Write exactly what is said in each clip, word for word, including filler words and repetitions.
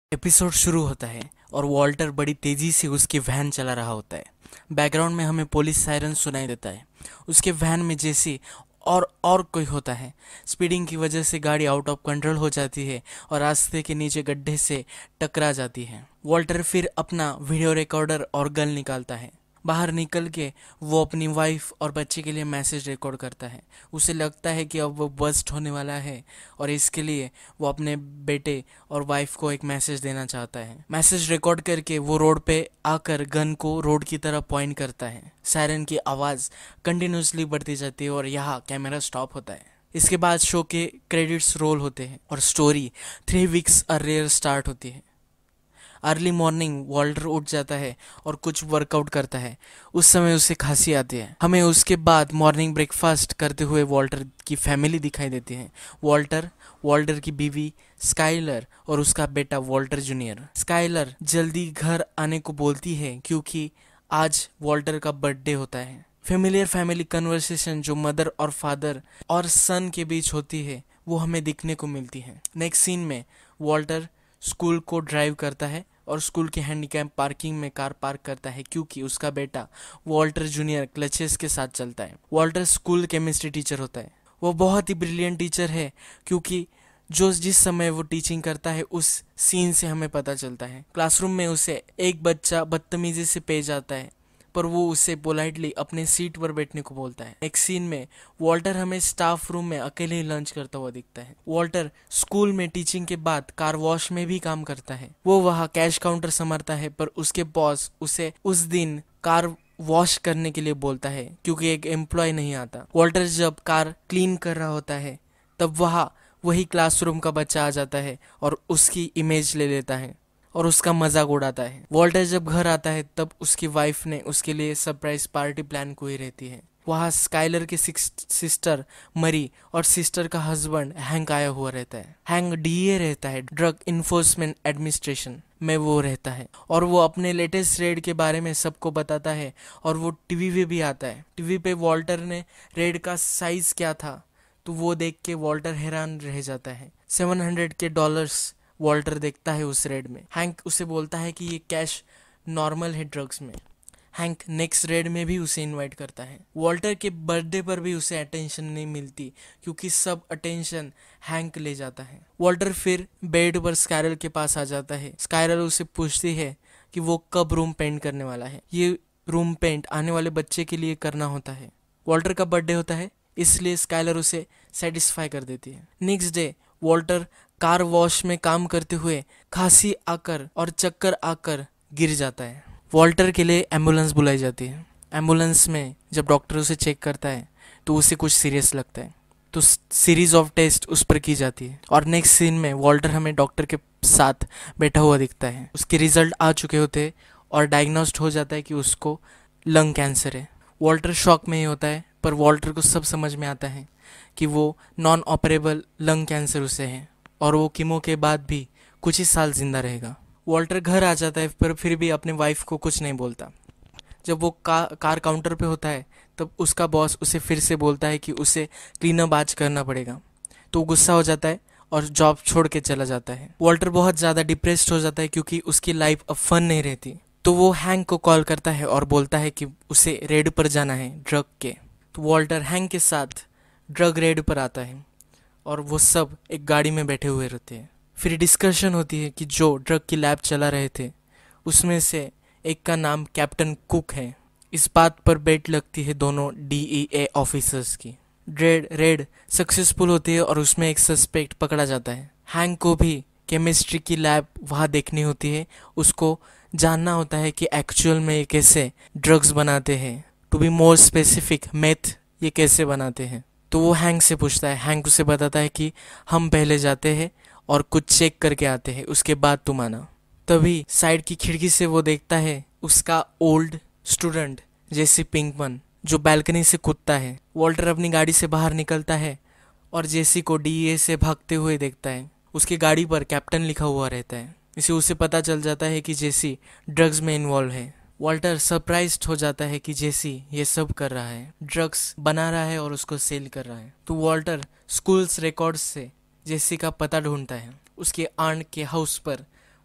Episode शुरू होता है और वॉल्टर बड़ी तेजी से उसकी वैन चला रहा होता है। बैकग्राउंड में हमें पुलिस सायरन सुनाई देता है। उसके वैन में जेसी और और कोई होता है। स्पीडिंग की वजह से गाड़ी आउट ऑफ कंट्रोल हो जाती है और रास्ते के नीचे गड्ढे से टकरा जाती है। वॉल्टर फिर अपना वीडियो रिकॉर्डर और गन निकालता है। बाहर निकल के वो अपनी वाइफ और बच्चे के लिए मैसेज रिकॉर्ड करता है। उसे लगता है कि अब वो बस्ट होने वाला है और इसके लिए वो अपने बेटे और वाइफ को एक मैसेज देना चाहता है। मैसेज रिकॉर्ड करके वो रोड पे आकर गन को रोड की तरफ पॉइंट करता है। सायरन की आवाज़ कंटिन्यूसली बढ़ती जाती है और यहाँ कैमरा स्टॉप होता है। इसके बाद शो के क्रेडिट्स रोल होते हैं और story three weeks earlier start होती है। अर्ली मॉर्निंग वॉल्टर उठ जाता है और कुछ वर्कआउट करता है। उस समय उसे खांसी आती है। हमें उसके बाद मॉर्निंग ब्रेकफास्ट करते हुए वॉल्टर की फैमिली दिखाई देती है। वॉल्टर, वॉल्टर की बीवी स्काइलर और उसका बेटा वॉल्टर जूनियर। स्काइलर जल्दी घर आने को बोलती है क्योंकि आज वॉल्टर का बर्थडे होता है। फेमिलियर फैमिली कन्वर्सेशन जो मदर और फादर और सन के बीच होती है वो हमें दिखने को मिलती है। नेक्स्ट सीन में वॉल्टर स्कूल को ड्राइव करता है और स्कूल के हैंडीकैप पार्किंग में कार पार्क करता है क्योंकि उसका बेटा वॉल्टर जूनियर क्लचेस के साथ चलता है। वॉल्टर स्कूल केमिस्ट्री टीचर होता है। वो बहुत ही ब्रिलियंट टीचर है क्योंकि जो जिस समय वो टीचिंग करता है उस सीन से हमें पता चलता है। क्लासरूम में उसे एक बच्चा बदतमीजी से पेश आता है पर वो उसे पोलाइटली अपने सीट पर बैठने को बोलता है। एक सीन में वॉल्टर हमें स्टाफ रूम में अकेले ही लंच करता हुआ दिखता है। वॉल्टर स्कूल में टीचिंग के बाद कार वॉश में भी काम करता है। वो वहाँ कैश काउंटर संभालता है पर उसके बॉस उसे उस दिन कार वॉश करने के लिए बोलता है क्योंकि एक एम्प्लॉय नहीं आता। वॉल्टर जब कार क्लीन कर रहा होता है तब वहाँ वही क्लासरूम का बच्चा आ जाता है और उसकी इमेज ले लेता है और उसका मजाक उड़ाता है। वॉल्टर जब घर आता है तब उसकी वाइफ ने उसके लिए सरप्राइज पार्टी प्लान की रहती है। वहाँ स्काइलर के सिस्टर मरी और सिस्टर का हस्बैंड हैंक आया हुआ रहता है। हैंक डीए रहता है, ड्रग इन्फोर्समेंट एडमिनिस्ट्रेशन में वो रहता है और वो अपने लेटेस्ट रेड के बारे में सबको बताता है और वो टीवी पे भी आता है। टीवी पे वॉल्टर ने रेड का साइज क्या था तो वो देख के वॉल्टर हैरान रह जाता है। सेवन हंड्रेड के डॉलर्स वॉल्टर देखता है उस रेड में। हैंक उसे बोलता है कि ये कैश नॉर्मल है ड्रग्स में। हैंक नेक्स्ट रेड में भी उसे इनवाइट करता है। वॉल्टर के बर्थडे पर भी उसे अटेंशन नहीं मिलती क्योंकि सब अटेंशन हैंक ले जाता है। वॉल्टर फिर बेड पर स्काइरल के पास आ जाता है। स्काइरल उसे पूछती है कि वो कब रूम पेंट करने वाला है। ये रूम पेंट आने वाले बच्चे के लिए करना होता है। वॉल्टर का बर्थडे होता है इसलिए स्काइलर उसे सेटिस्फाई कर देती है। Next day Walter car wash में काम करते हुए खांसी आकर और चक्कर आकर गिर जाता है। वॉल्टर के लिए एम्बुलेंस बुलाई जाती है। एम्बुलेंस में जब डॉक्टर उसे चेक करता है तो उसे कुछ सीरियस लगता है तो सीरीज ऑफ टेस्ट उस पर की जाती है और नेक्स्ट सीन में वॉल्टर हमें डॉक्टर के साथ बैठा हुआ दिखता है। उसके रिजल्ट आ चुके होते और डायग्नोस्ड हो जाता है कि उसको लंग कैंसर है। वॉल्टर शॉक में ही होता है पर वॉल्टर को सब समझ में आता है कि वो नॉन ऑपरेबल लंग कैंसर उसे है और वो कीमो के बाद भी कुछ ही साल जिंदा रहेगा। वॉल्टर घर आ जाता है पर फिर भी अपने वाइफ को कुछ नहीं बोलता। जब वो का, कार काउंटर पे होता है तब उसका बॉस उसे फिर से बोलता है कि उसे क्लीनअप आज करना पड़ेगा तो गुस्सा हो जाता है और जॉब छोड़ के चला जाता है। वॉल्टर बहुत ज़्यादा डिप्रेस्ड हो जाता है क्योंकि उसकी लाइफ अब फन नहीं रहती। तो वो हैंक को कॉल करता है और बोलता है कि उसे रेड पर जाना है ड्रग के। तो वॉल्टर हैंक के साथ ड्रग रेड पर आता है और वो सब एक गाड़ी में बैठे हुए रहते हैं। फिर डिस्कशन होती है कि जो ड्रग की लैब चला रहे थे उसमें से एक का नाम कैप्टन कुक है। इस बात पर बेट लगती है दोनों डीईए ऑफिसर्स की। रेड रेड सक्सेसफुल होती है और उसमें एक सस्पेक्ट पकड़ा जाता है। हैंक को भी केमिस्ट्री की लैब वहाँ देखनी होती है। उसको जानना होता है कि एक्चुअल में ये कैसे ड्रग्स बनाते हैं, to be more specific meth ये कैसे बनाते हैं। तो वो हैंक से पूछता है। हैंक उसे बताता है कि हम पहले जाते हैं और कुछ चेक करके आते हैं उसके बाद तुम आना। तभी साइड की खिड़की से वो देखता है उसका ओल्ड स्टूडेंट जेसी पिंकमन जो बालकनी से कूदता है। वॉल्टर अपनी गाड़ी से बाहर निकलता है और जेसी को डीए से भागते हुए देखता है। उसकी गाड़ी पर कैप्टन लिखा हुआ रहता है। इसे उसे पता चल जाता है कि जेसी ड्रग्स में इन्वॉल्व है। वॉल्टर सरप्राइज्ड हो जाता है कि जेसी ये सब कर रहा है, ड्रग्स बना रहा है और उसको सेल कर रहा है। तो वॉल्टर स्कूल्स रिकॉर्ड्स से जेसी का पता ढूंढता है। उसके आंट के हाउस पर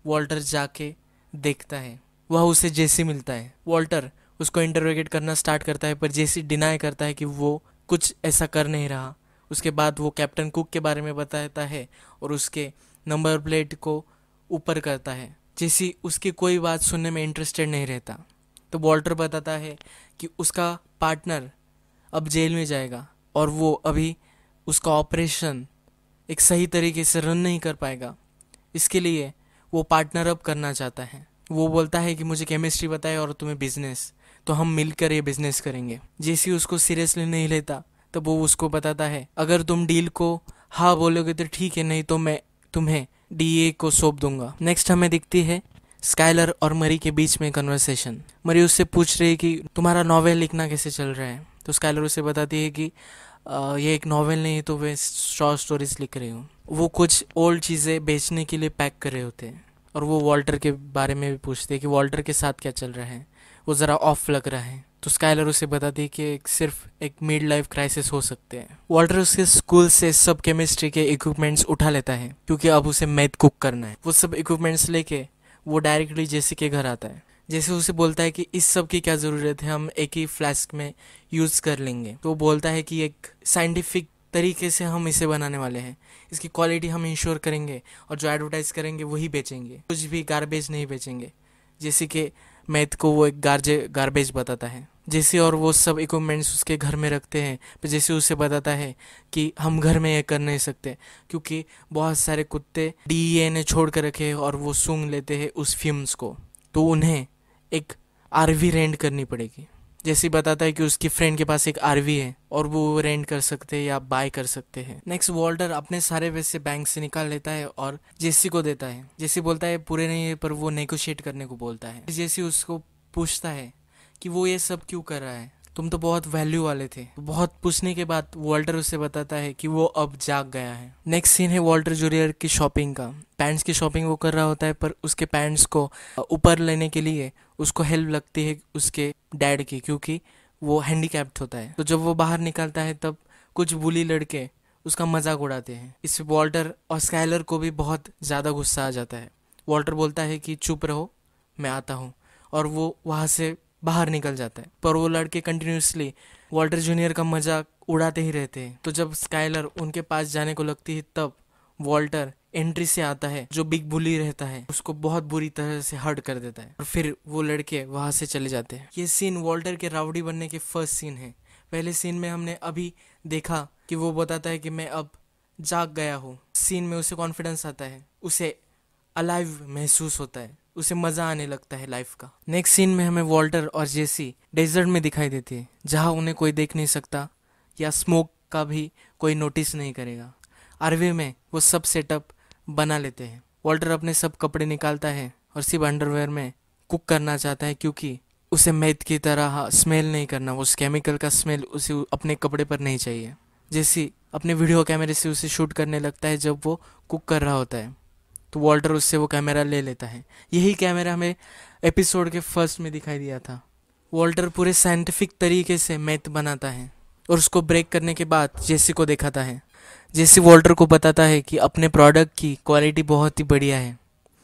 वॉल्टर जाके देखता है, वह उसे जेसी मिलता है। वॉल्टर उसको इंटरोगेट करना स्टार्ट करता है, पर जेसी डिनाई करता है कि वो कुछ ऐसा कर नहीं रहा। उसके बाद वो कैप्टन कुक के बारे में बताता है और उसके नंबर प्लेट को ऊपर करता है। जेसी उसकी कोई बात सुनने में इंटरेस्टेड नहीं रहता। तो वॉल्टर बताता है कि उसका पार्टनर अब जेल में जाएगा और वो अभी उसका ऑपरेशन एक सही तरीके से रन नहीं कर पाएगा। इसके लिए वो पार्टनर अप करना चाहता है। वो बोलता है कि मुझे केमिस्ट्री बताए और तुम्हें बिजनेस, तो हम मिलकर ये बिजनेस करेंगे। जेसी उसको सीरियसली नहीं लेता, तब वो उसको बताता है अगर तुम डील को हाँ बोलोगे तो ठीक है, नहीं तो मैं तुम्हें डीए को सौंप दूंगा। नेक्स्ट हमें दिखती है स्काइलर और मरी के बीच में कन्वर्सेशन। मरी उससे पूछ रही है कि तुम्हारा नॉवेल लिखना कैसे चल रहा है। तो स्काइलर उसे बताती है कि आ, ये एक नॉवेल नहीं तो वे शॉर्ट स्टोरीज लिख रही हूँ। वो कुछ ओल्ड चीज़ें बेचने के लिए पैक कर रहे होते हैं और वो वॉल्टर के बारे में भी पूछते हैं कि वॉल्टर के साथ क्या चल रहा है, वो ज़रा ऑफ लग रहा है। तो स्काइलर उसे बताती है कि एक सिर्फ एक मिड लाइफ क्राइसिस हो सकते हैं। वॉल्टर उसके स्कूल से सब केमिस्ट्री के इक्विपमेंट्स उठा लेता है क्योंकि अब उसे मैथ कुक करना है। वो सब इक्विपमेंट्स लेके वो डायरेक्टली जेसी के घर आता है। जैसे उसे बोलता है कि इस सब की क्या ज़रूरत है, हम एक ही फ्लास्क में यूज़ कर लेंगे। तो वो बोलता है कि एक साइंटिफिक तरीके से हम इसे बनाने वाले हैं, इसकी क्वालिटी हम इंश्योर करेंगे और जो एडवर्टाइज करेंगे वही बेचेंगे, कुछ भी गार्बेज नहीं बेचेंगे। जैसे कि मैथ को वो एक गार्जे गार्बेज बताता है। जैसे और वो सब इक्विपमेंट्स उसके घर में रखते हैं, पर जैसे उसे बताता है कि हम घर में ये कर नहीं सकते क्योंकि बहुत सारे कुत्ते डीईए ने छोड़ कर रखे हैं और वो सूंघ लेते हैं उस फ्यूम्स को, तो उन्हें एक आरवी रेंट करनी पड़ेगी। जैसे बताता है कि उसकी फ्रेंड के पास एक आरवी है और वो रेंट कर सकते हैं या बाय कर सकते हैं। नेक्स्ट वॉल्टर अपने सारे पैसे बैंक से निकाल लेता है और जेसी को देता है। जेसी बोलता है पूरे नहीं है, पर वो नेगोशिएट करने को बोलता है। जेसी उसको पूछता है कि वो ये सब क्यों कर रहा है, तुम तो बहुत वैल्यू वाले थे। बहुत पूछने के बाद वॉल्टर उससे बताता है कि वो अब जाग गया है। नेक्स्ट सीन है वॉल्टर जूनियर की शॉपिंग का। पैंट्स की शॉपिंग वो कर रहा होता है, पर उसके पैंट्स को ऊपर लेने के लिए उसको हेल्प लगती है उसके डैड की, क्योंकि वो हैंडीकैप्ड होता है। तो जब वो बाहर निकलता है तब कुछ बुली लड़के उसका मजाक उड़ाते हैं। इससे वॉल्टर और स्काइलर को भी बहुत ज़्यादा गुस्सा आ जाता है। वॉल्टर बोलता है कि चुप रहो, मैं आता हूँ, और वो वहाँ से बाहर निकल जाता है। पर वो लड़के कंटिन्यूसली वॉल्टर जूनियर का मजाक उड़ाते ही रहते हैं। तो जब स्काइलर उनके पास जाने को लगती है तब वॉल्टर एंट्री से आता है, जो बिग बुली रहता है उसको बहुत बुरी तरह से हर्ट कर देता है और फिर वो लड़के वहां से चले जाते हैं। ये सीन वॉल्टर के राउडी बनने के फर्स्ट सीन है। पहले सीन में हमने अभी देखा कि वो बताता है कि मैं अब जाग गया हूँ। सीन में उसे कॉन्फिडेंस आता है, उसे अलाइव महसूस होता है, उसे मजा आने लगता है लाइफ का। नेक्स्ट सीन में हमें वॉल्टर और जेसी डेजर्ट में दिखाई देती है, जहाँ उन्हें कोई देख नहीं सकता या स्मोक का भी कोई नोटिस नहीं करेगा। आरवे में वो सब सेटअप बना लेते हैं। वॉल्टर अपने सब कपड़े निकालता है और सिर्फ अंडरवेयर में कुक करना चाहता है, क्योंकि उसे मैथ की तरह स्मेल नहीं करना, उस केमिकल का स्मेल उसे अपने कपड़े पर नहीं चाहिए। जैसे अपने वीडियो कैमरे से उसे शूट करने लगता है जब वो कुक कर रहा होता है, तो वॉल्टर उससे वो कैमरा ले लेता है। यही कैमरा हमें एपिसोड के फर्स्ट में दिखाई दिया था। वॉल्टर पूरे साइंटिफिक तरीके से मैथ बनाता है और उसको ब्रेक करने के बाद जेसी को दिखाता है। जेसी वॉल्टर को बताता है कि अपने प्रोडक्ट की क्वालिटी बहुत ही बढ़िया है,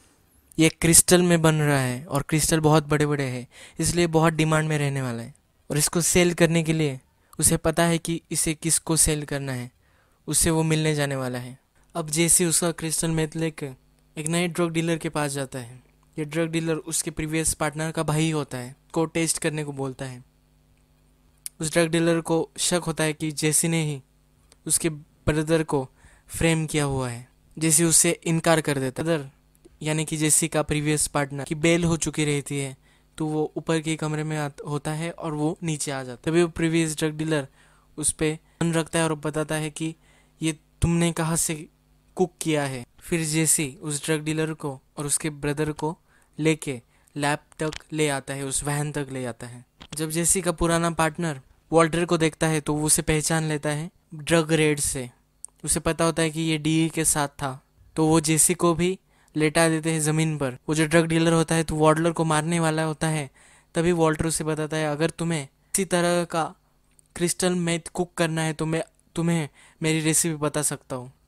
ये क्रिस्टल में बन रहा है और क्रिस्टल बहुत बड़े बड़े हैं, इसलिए बहुत डिमांड में रहने वाला है। और इसको सेल करने के लिए उसे पता है कि इसे किसको सेल करना है, उससे वो मिलने जाने वाला है। अब जेसी उसका क्रिस्टल मैथ लेकर एक नए ड्रग डीलर के पास जाता है। ये ड्रग डीलर उसके प्रीवियस पार्टनर का भाई होता है, को टेस्ट करने को बोलता है। उस ड्रग डीलर को शक होता है कि जेसी ने ही उसके ब्रदर को फ्रेम किया हुआ है। जेसी उससे इनकार कर देता है। ब्रदर यानी कि जेसी का प्रीवियस पार्टनर की बेल हो चुकी रहती है, तो वो ऊपर के कमरे में होता है और वो नीचे आ जाता है। तभी वो प्रीवियस ड्रग डीलर उस पर ध्यान रखता है और बताता है कि ये तुमने कहाँ से कुक किया है। फिर जेसी उस ड्रग डीलर को और उसके ब्रदर को लेके लैब तक ले आता है, उस वैन तक ले आता है। जब जेसी का पुराना पार्टनर वॉल्टर को देखता है तो वो उसे पहचान लेता है ड्रग रेड से। उसे पता होता है कि ये डी के साथ था, तो वो जेसी को भी लेटा देते हैं ज़मीन पर। वो जो ड्रग डीलर होता है तो वॉल्टर को मारने वाला होता है। तभी वॉल्टर उसे बताता है अगर तुम्हें इसी तरह का क्रिस्टल मैथ कुक करना है तो मैं तुम्हें मेरी रेसिपी बता सकता हूँ,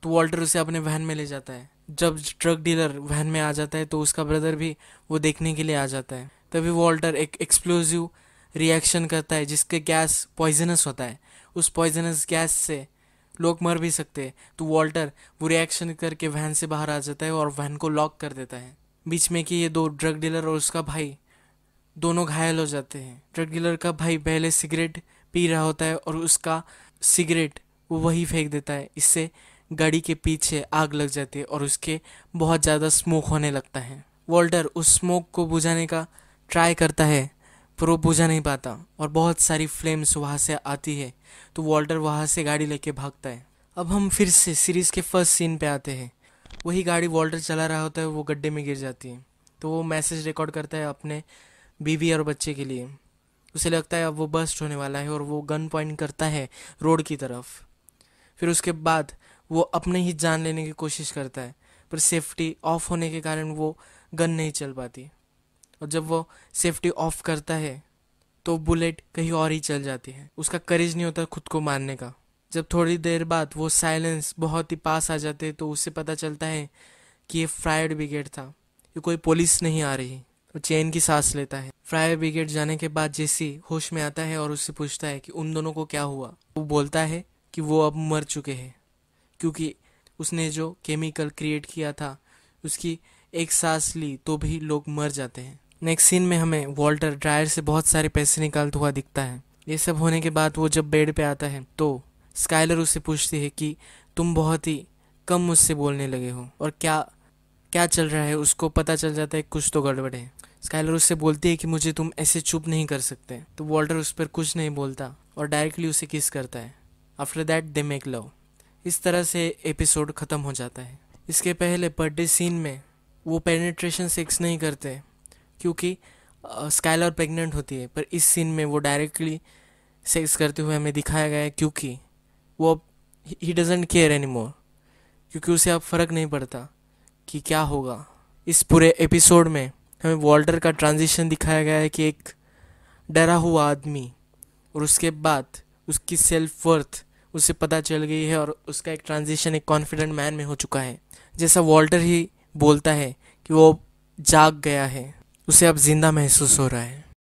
तो वॉल्टर उसे अपने वैन में ले जाता है। जब ड्रग डीलर वैन में आ जाता है तो उसका ब्रदर भी वो देखने के लिए आ जाता है। तभी वॉल्टर एक एक्सप्लोजिव रिएक्शन करता है जिसके गैस पॉइजनस होता है। उस पॉइजनस गैस से लोग मर भी सकते हैं। तो वॉल्टर वो रिएक्शन करके वैन से बाहर आ जाता है और वैन को लॉक कर देता है। बीच में कि ये दो ड्रग डीलर और उसका भाई दोनों घायल हो जाते हैं। ड्रग डीलर का भाई पहले सिगरेट पी रहा होता है और उसका सिगरेट वो वही फेंक देता है। इससे गाड़ी के पीछे आग लग जाती है और उसके बहुत ज़्यादा स्मोक होने लगता है। वॉल्टर उस स्मोक को बुझाने का ट्राई करता है पर वो बुझा नहीं पाता और बहुत सारी फ्लेम्स वहाँ से आती है। तो वॉल्टर वहाँ से गाड़ी लेके भागता है। अब हम फिर से सीरीज़ के फर्स्ट सीन पे आते हैं। वही गाड़ी वॉल्टर चला रहा होता है वो गड्ढे में गिर जाती है। तो वो मैसेज रिकॉर्ड करता है अपने बीवी और बच्चे के लिए। उसे लगता है अब वो बस्ट होने वाला है और वो गन पॉइंट करता है रोड की तरफ। फिर उसके बाद वो अपने ही जान लेने की कोशिश करता है पर सेफ्टी ऑफ होने के कारण वो गन नहीं चल पाती। और जब वो सेफ्टी ऑफ करता है तो बुलेट कहीं और ही चल जाती है। उसका करेज नहीं होता खुद को मारने का। जब थोड़ी देर बाद वो साइलेंस बहुत ही पास आ जाते तो उसे पता चलता है कि ये फायर ब्रिगेड था, ये कोई पुलिस नहीं आ रही। वो चैन की सांस लेता है। फायर ब्रिगेड जाने के बाद जेसी होश में आता है और उससे पूछता है कि उन दोनों को क्या हुआ। वो बोलता है कि वो अब मर चुके हैं क्योंकि उसने जो केमिकल क्रिएट किया था उसकी एक सांस ली तो भी लोग मर जाते हैं। नेक्स्ट सीन में हमें वॉल्टर ड्रायर से बहुत सारे पैसे निकालता हुआ दिखता है। ये सब होने के बाद वो जब बेड पे आता है तो स्काइलर उससे पूछती है कि तुम बहुत ही कम मुझसे बोलने लगे हो और क्या क्या चल रहा है। उसको पता चल जाता है कुछ तो गड़बड़ है। स्काइलर उससे बोलती है कि मुझे तुम ऐसे चुप नहीं कर सकते। तो वॉल्टर उस पर कुछ नहीं बोलता और डायरेक्टली उसे किस करता है। After that they make love. इस तरह से एपिसोड ख़त्म हो जाता है। इसके पहले बर्थडे सीन में वो पेनिट्रेशन सेक्स नहीं करते क्योंकि स्काइलर प्रेग्नेंट होती है, पर इस सीन में वो डायरेक्टली सेक्स करते हुए हमें दिखाया गया है क्योंकि वो ही डजंट केयर एनी मोर, क्योंकि उसे अब फ़र्क नहीं पड़ता कि क्या होगा। इस पूरे एपिसोड में हमें वॉल्टर का ट्रांजिशन दिखाया गया है कि एक डरा हुआ आदमी और उसके बाद उसकी सेल्फ वर्थ उसे पता चल गई है और उसका एक ट्रांजिशन एक कॉन्फिडेंट मैन में हो चुका है। जैसा वॉल्टर ही बोलता है कि वो जाग गया है, उसे अब जिंदा महसूस हो रहा है।